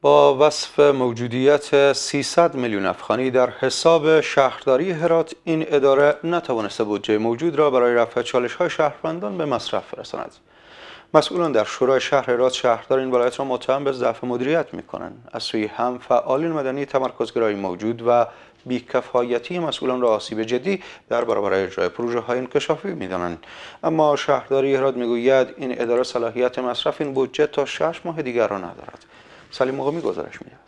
با وصف موجودیت 300 میلیون افغانی در حساب شهرداری هرات، این اداره نتوانسته بودجه موجود را برای رفع چالش‌های شهروندان به مصرف برساند. مسئولان در شورای شهر هرات شهردار این ولایت را متهم به ضعف مدیریت می‌کنند. از سوی هم فعالین مدنی تمرکزگرایی موجود و بی‌کفایتی مسئولان را آسیب جدی در برابر اجرای پروژه‌های انکشافی می‌دانند. اما شهرداری هرات می‌گوید این اداره صلاحیت مصرف این بودجه تا 6 ماه دیگر را ندارد. سلیم مقامی گزارش می‌دهد.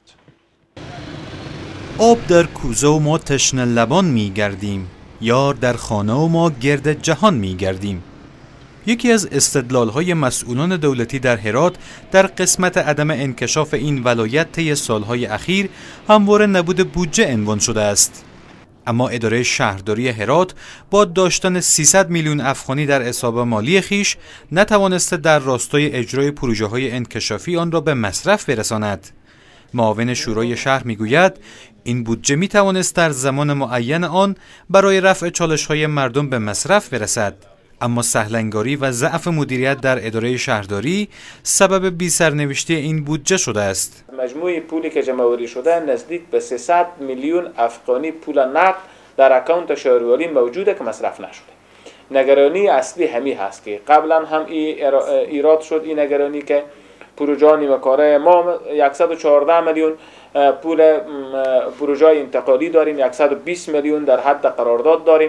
آب در کوزه و ما تشنه لبان می‌گردیم، یار در خانه و ما گرد جهان می‌گردیم. یکی از استدلال‌های مسئولان دولتی در هرات در قسمت عدم انکشاف این ولایت طی سال‌های اخیر همواره نبود بودجه عنوان شده است. اما اداره شهرداری هرات با داشتن 300 میلیون افغانی در حساب مالی خیش نتوانسته در راستای اجرای پروژه‌های انکشافی آن را به مصرف برساند. معاون شورای شهر میگوید این بودجه میتوانست در زمان معین آن برای رفع چالش‌های مردم به مصرف برسد. اما سهلنگاری و ضعف مدیریت در اداره شهرداری سبب بی‌سرنوشتی این بودجه شده است. مجموع پولی که جمع‌آوری شده نزدیک به 300 میلیون افغانی پول نقد در اکانت شهرداری موجوده که مصرف نشده. نگرانی اصلی همین هست که قبلا هم ایراد شد این نگرانی که پروژه نیمه‌کاره ما 114 میلیون پول پروژه انتقالی داریم، 120 میلیون در حد قرارداد داریم.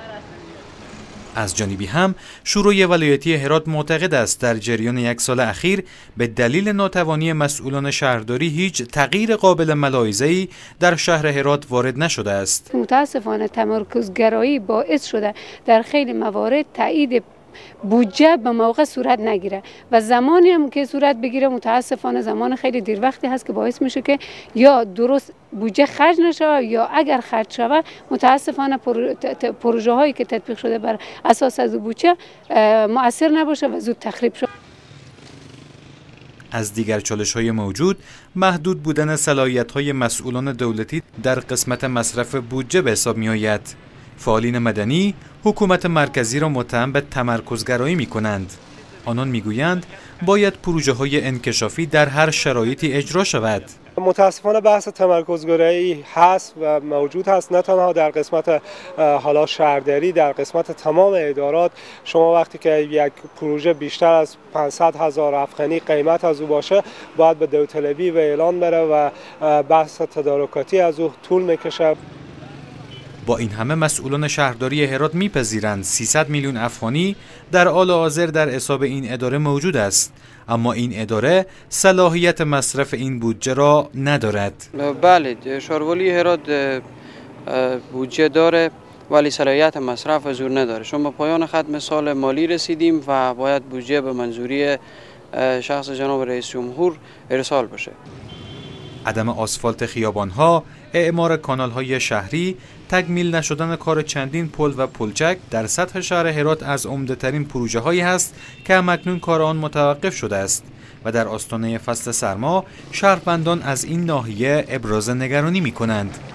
از جانبی هم شورای ولایتی هرات معتقد است در جریان یک سال اخیر به دلیل ناتوانی مسئولان شهرداری هیچ تغییر قابل ملاحظه‌ای در شهر هرات وارد نشده است. متاسفانه تمرکزگرایی باعث شده در خیلی موارد تایید بودجه به موقع صورت نگیره و زمانی هم که صورت بگیره متاسفانه زمان خیلی دیر وقتی هست که باعث میشه که یا درست بودجه خرج نشه یا اگر خرج شود متاسفانه پروژه هایی که تطبیق شده بر اساس از بودجه مؤثر نباشه و زود تخریب شد. از دیگر چالش‌های موجود محدود بودن صلاحیت‌های مسئولان دولتی در قسمت مصرف بودجه به حساب می‌آید. فعالین مدنی حکومت مرکزی را متهم به تمرکزگرایی می‌کنند. آنان می‌گویند باید پروژه‌های انکشافی در هر شرایطی اجرا شود. متاسفانه بحث تمرکزگرایی هست و موجود هست، نه تنها در قسمت حالا شهرداری، در قسمت تمام ادارات. شما وقتی که یک پروژه بیشتر از 500,000 افغانی قیمت از او باشه باید به داوطلبی و اعلان بره و بحث تدارکاتی از او طول میکشه. با این همه مسئولان شهرداری هرات میپذیرند 300 میلیون افغانی در حال حاضر در حساب این اداره موجود است، اما این اداره صلاحیت مصرف این بودجه را ندارد. بله، شهرداری هرات بودجه داره ولی صلاحیت مصرف از اون نداره. چون به پایان ختم سال مالی رسیدیم و باید بودجه به منظوری شخص جناب رئیس جمهور ارسال بشه. عدم آسفالت خیابان‌ها، اعمار کانال‌های شهری، تکمیل نشدن کار چندین پل و پلچک در سطح شهر هرات از عمده‌ترین پروژه‌هایی است که همکنون کار آن متوقف شده است و در آستانه فصل سرما شهروندان از این ناحیه ابراز نگرانی می‌کنند.